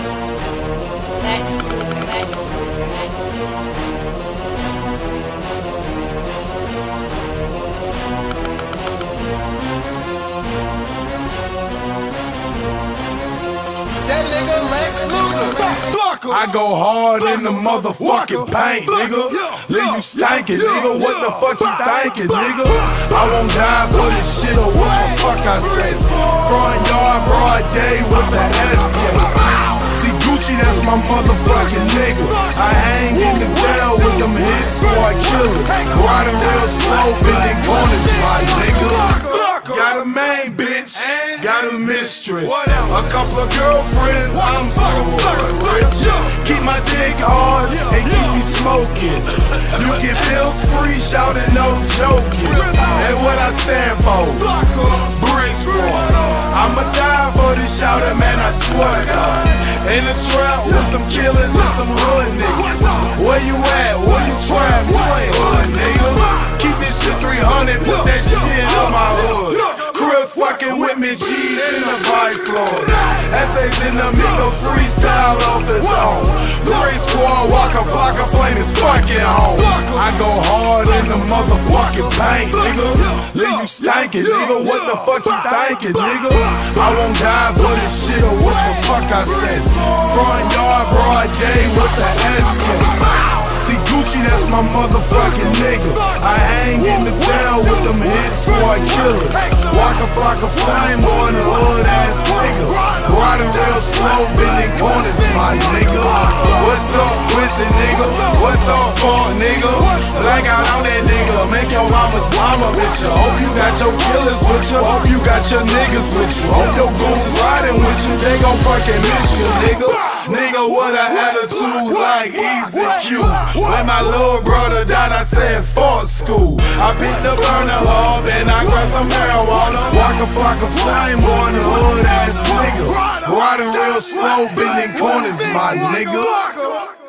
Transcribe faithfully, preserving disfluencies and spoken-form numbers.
I go hard in the motherfucking paint, nigga. Leave you stankin', nigga. What the fuck you thinking, nigga? I won't die for this shit or what the fuck I say. Front yard, broad day with the S K. See Gucci, that's my motherfucking nigga. I hang in the jail with them hit squad killers. Riding real slow, bending corners, my nigga. Got a main bitch, got a mistress, a couple of girlfriends, I'm so rich. Keep my dick hard and keep me smoking. You get bills free, shouting no joking. And what I stand for, brick squad. I'ma die for this shouting, man, I swear to God. In the trap with some killers and some hood niggas. Where you at? Where you trap? You ain't hood, nigga. Keep this shit three hundred, put that shit on my hood. Crips fucking with me, G's in the Vice Lord. Essays in the Migos, freestyle off the dome. Three squad, walker, flocker, plane is fucking home. I go hard in the motherfucking paint, nigga. Leave you stankin', nigga. What the fuck you thinking, nigga? I won't die for this shit or what the fuck I said. Front yard, broad day with the S K. See Gucci, that's my motherfucking nigga. I hang in the jail with them hit squad killers. Walk a flock of flame on the hood ass nigga. Riding real slow, bending corners, my nigga. What's up, twisted nigga? What's up, fuck nigga? Black out on that nigga, make your mama's mama with you. Hope you got your killers with you. Hope you got your niggas with you. Hope your goons riding with you. They gon' fucking miss you, nigga. Nigga, what a attitude like Easy Q. When my little brother died, I said fuck school. I picked the burner up and I grabbed some marijuana. Walk a flock of flame on the hood ass nigga. Riding real slow, bending corners, my nigga.